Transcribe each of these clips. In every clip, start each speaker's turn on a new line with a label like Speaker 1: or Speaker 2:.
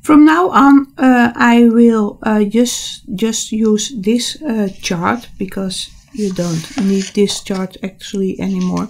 Speaker 1: From now on, I will just use this chart, because you don't need this chart actually anymore.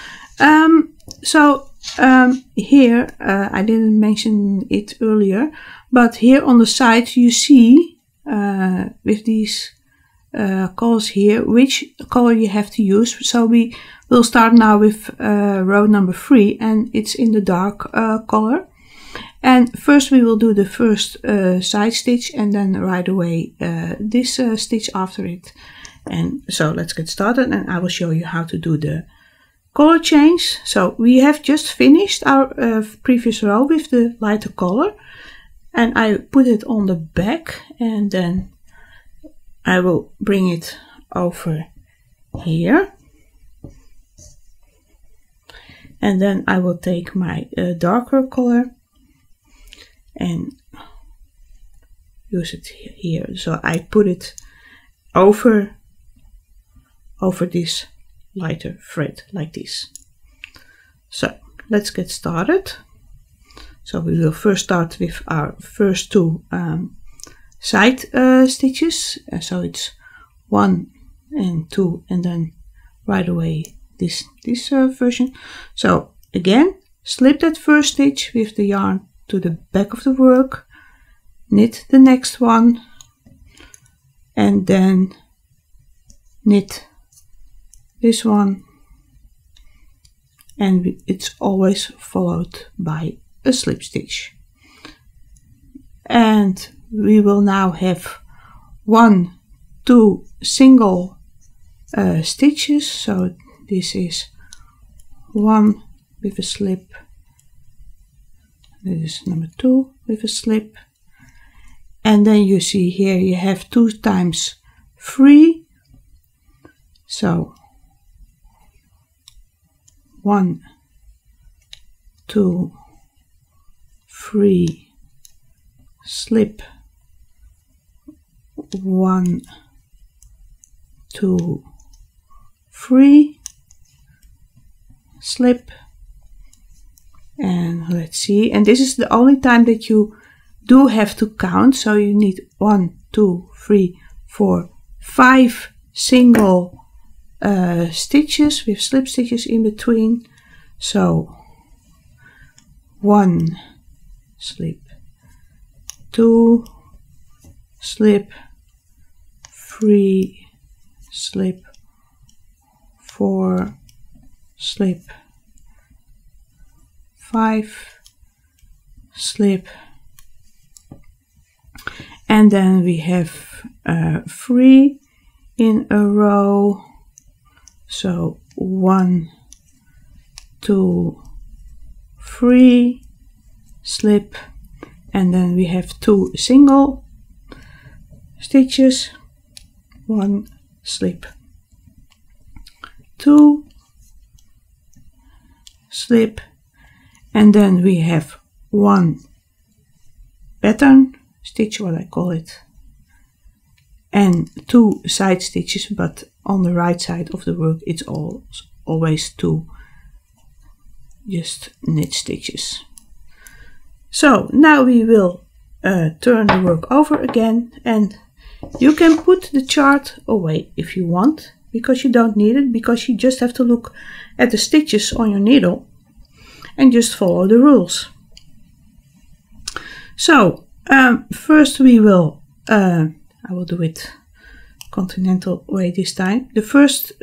Speaker 1: Here, I didn't mention it earlier, but here on the side you see with these colors here which color you have to use. So we will start now with row number 3, and it's in the dark color. And first we will do the first side stitch, and then right away this stitch after it. And so let's get started, and I will show you how to do the color change. So we have just finished our previous row with the lighter color, and I put it on the back, and then I will bring it over here, and then I will take my darker color and use it here. So I put it over this lighter thread like this. So let's get started. So we will first start with our first 2 side stitches. So it's 1 and 2, and then right away this version. So again, slip that first stitch with the yarn to the back of the work, knit the next one, and then knit this one, and it's always followed by a slip stitch. And we will now have 1, 2 single stitches. So this is 1 with a slip, this is number 2 with a slip, and then you see here you have 2 times 3. So 1, 2, 3, slip, 1, 2, 3, slip, and let's see, and this is the only time that you do have to count. So you need 1, 2, 3, 4, 5 single stitches with slip stitches in between. So 1 slip, 2 slip, 3 slip, 4 slip, 5 slip, and then we have 3 in a row. So 1, 2, 3 slip, and then we have 2 single stitches, 1 slip, 2 slip, and then we have 1 pattern stitch, what I call it, and 2 side stitches, but on the right side of the work it's always 2 just knit stitches. So now we will turn the work over again, and you can put the chart away if you want, because you don't need it, because you just have to look at the stitches on your needle and just follow the rules. So first we will I will do it continental way this time. The first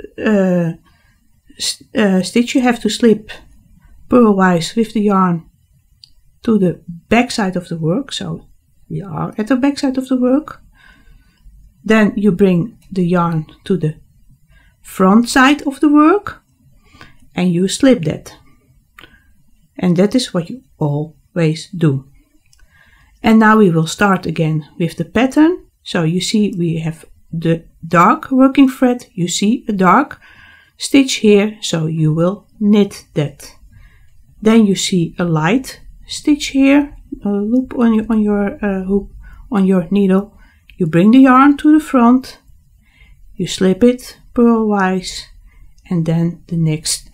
Speaker 1: stitch you have to slip purlwise with the yarn to the back side of the work. So we are at the back side of the work. Then you bring the yarn to the front side of the work and you slip that. And that is what you always do. And now we will start again with the pattern. So you see we have the dark working thread. You see a dark stitch here, so you will knit that. Then you see a light stitch here, a loop on your hook on your needle. You bring the yarn to the front, you slip it purlwise, and then the next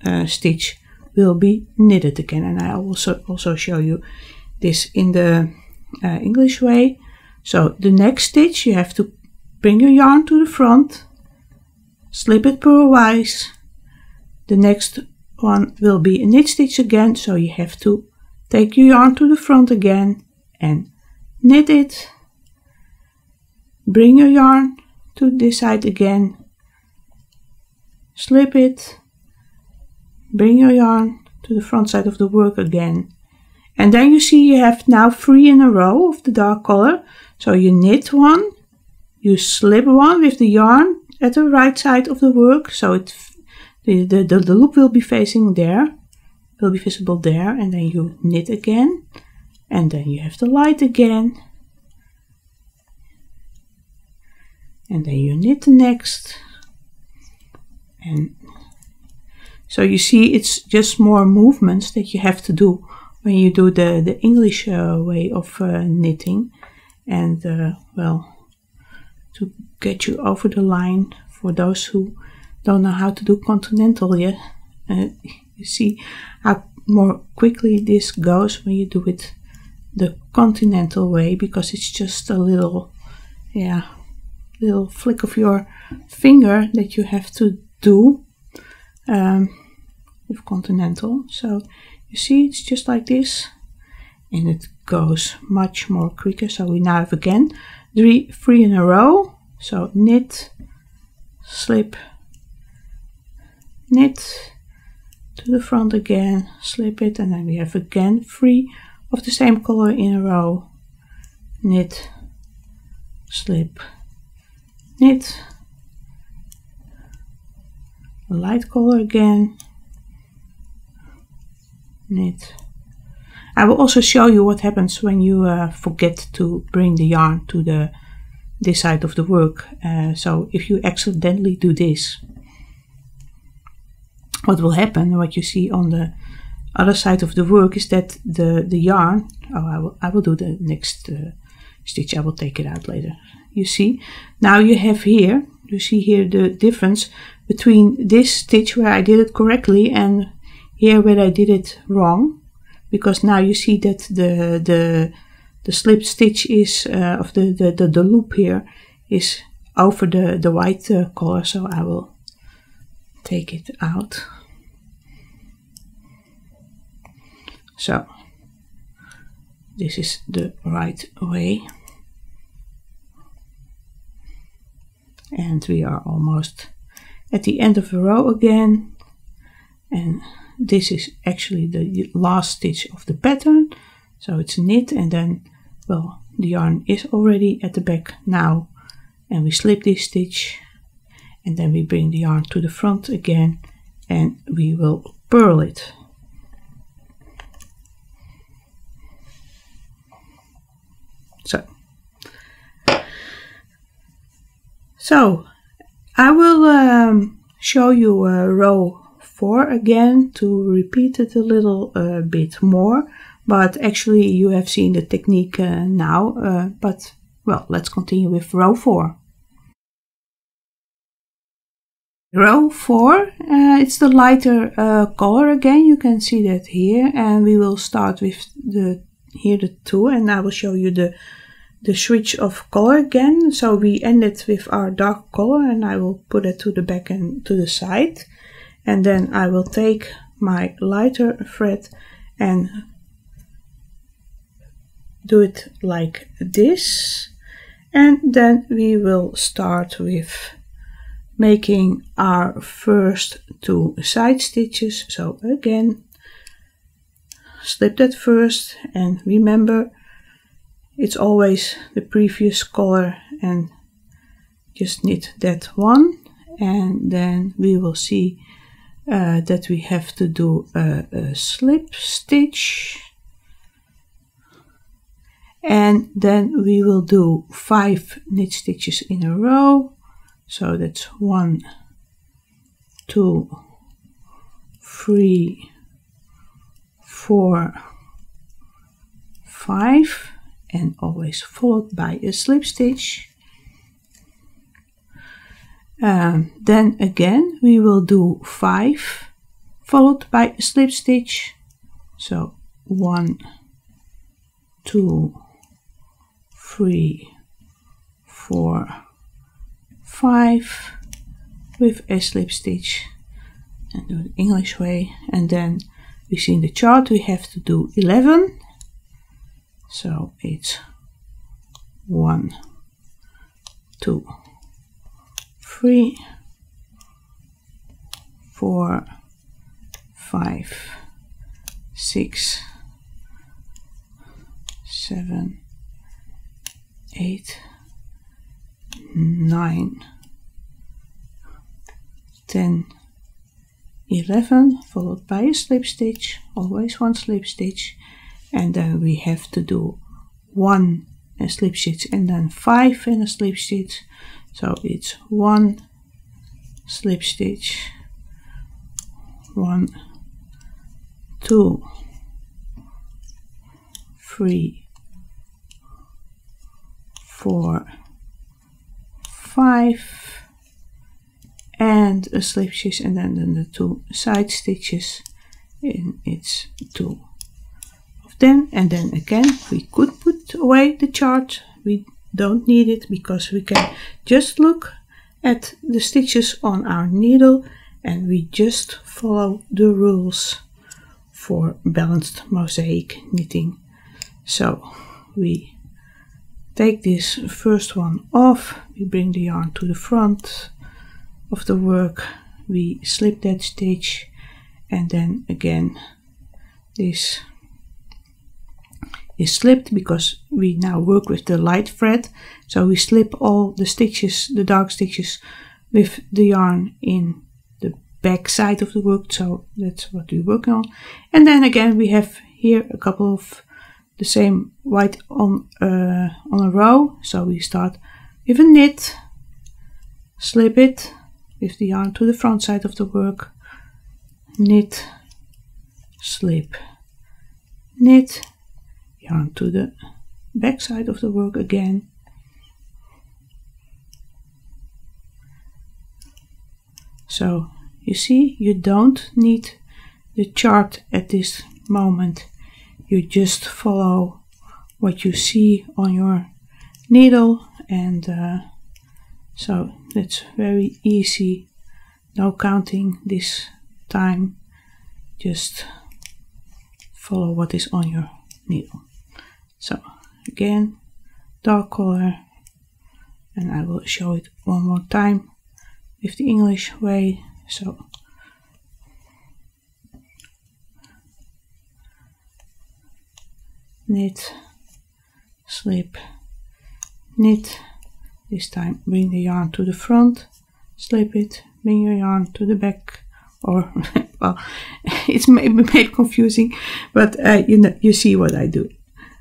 Speaker 1: stitch will be knitted again. And I also show you this in the English way. So the next stitch you have to bring your yarn to the front, slip it purlwise. The next one will be a knit stitch again, so you have to take your yarn to the front again and knit it. Bring your yarn to this side again, slip it, bring your yarn to the front side of the work again. And then you see you have now 3 in a row of the dark color. So you knit one, you slip one with the yarn at the right side of the work, so the loop will be facing there, will be visible there, and then you knit again, and then you have the light again, and then you knit the next, and so you see it's just more movements that you have to do when you do the English way of knitting, and well, to get you over the line for those who don't know how to do continental yet. You see how more quickly this goes when you do it the continental way, because it's just a little, yeah, little flick of your finger that you have to do with continental. So you see it's just like this, and it goes much more quicker. So we now have again 3 in a row. So knit, slip, knit to the front again, slip it, and then we have again 3 of the same color in a row. Knit, slip, knit, a light color again, knit. I will also show you what happens when you forget to bring the yarn to this side of the work. So if you accidentally do this, what will happen, what you see on the other side of the work, is that the yarn, I will do the next stitch, I will take it out later. You see, now you have here, you see here the difference between this stitch where I did it correctly and here where I did it wrong, because now you see that the slip stitch is of the loop here is over the white color. So I will take it out. So this is the right way, and we are almost at the end of the row again, and this is actually the last stitch of the pattern. So it's knit, and then, well, the yarn is already at the back now, and we slip this stitch, and then we bring the yarn to the front again, and we will purl it. So I will show you row 4 again to repeat it a little bit more, but actually you have seen the technique now, but well, let's continue with row 4. Row 4, it's the lighter color again, you can see that here, and we will start with the 2, and I will show you the switch of color again. So we ended with our dark color, and I will put it to the back and to the side, and then I will take my lighter thread and do it like this, and then we will start with making our first 2 side stitches. So again, slip that first, and remember it's always the previous color, and just knit that one, and then we will see that we have to do a slip stitch, and then we will do 5 knit stitches in a row. So that's 1, 2, 3, 4, 5, and always followed by a slip stitch. Then again we will do 5 followed by a slip stitch. So 1, 2, 3, 4, 5 with a slip stitch, and do the English way. And then we see in the chart we have to do 11, so it's 1, 2, 3, 4, 5, 6, 7, 8, 9, 10, 11, followed by a slip stitch, always one slip stitch, and then we have to do 1 slip stitch and then 5 in a slip stitch, so it's 1 slip stitch, 1, 2, 3, 4, 5 and a slip stitch, and then the 2 side stitches, and it's 2 of them. And then again we could put away the chart, we don't need it because we can just look at the stitches on our needle and we just follow the rules for balanced mosaic knitting. So we take this first one off, we bring the yarn to the front of the work, we slip that stitch, and then again this is slipped because we now work with the light thread, so we slip all the stitches, the dark stitches, with the yarn in the back side of the work, so that's what we work on. And then again we have here a couple of the same white on a row, so we start with a knit, slip it with the yarn to the front side of the work, knit, slip, knit, yarn to the back side of the work again, so you see you don't need the chart at this moment, you just follow what you see on your needle, and so that's very easy, no counting this time, just follow what is on your needle. So again, dark color, and I will show it one more time with the English way. So knit, slip, knit, this time bring the yarn to the front, slip it, bring your yarn to the back, or well, it's maybe made confusing, but you know, you see what I do.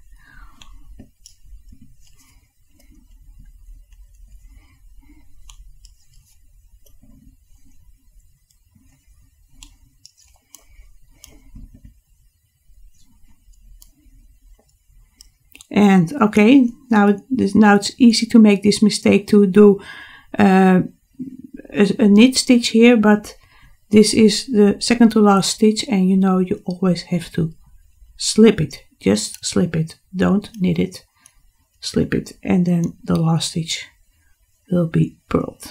Speaker 1: And okay, now it's easy to make this mistake to do a knit stitch here, but this is the second to last stitch, and you know you always have to slip it, just slip it, don't knit it, slip it, and then the last stitch will be purled.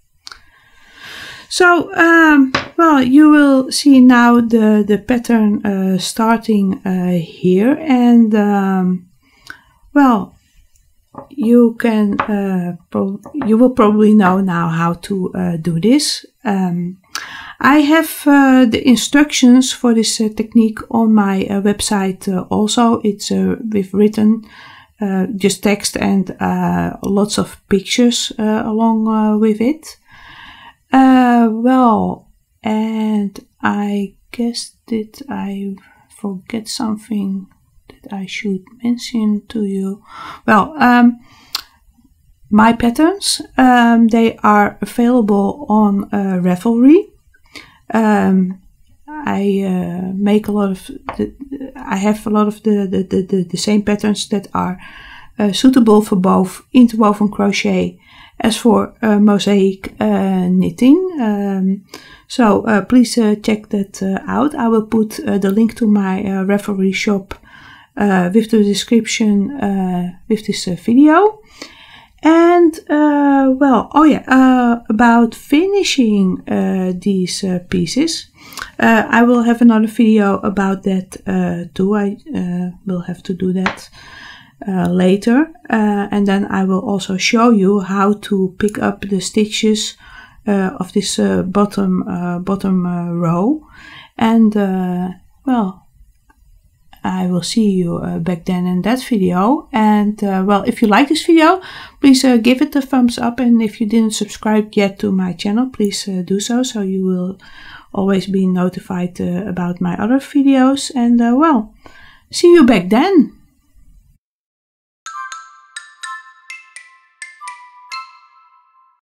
Speaker 1: So well, you will see now the pattern starting here, and well, you can you will probably know now how to do this. I have the instructions for this technique on my website also. It's with written just text and lots of pictures along with it. Well, and I guess that I forget something that I should mention to you. Well, my patterns, they are available on Ravelry. I make a lot of I have a lot of the same patterns that are suitable for both interwoven crochet as for mosaic knitting. So please check that out. I will put the link to my Ravelry shop with the description with this video. And well, oh yeah, about finishing these pieces, I will have another video about that too. I will have to do that later, and then I will also show you how to pick up the stitches of this bottom row. And well, I will see you back then in that video. And well, if you like this video, please give it a thumbs up, and if you didn't subscribe yet to my channel, please do so, so you will always be notified about my other videos. And well, see you back then.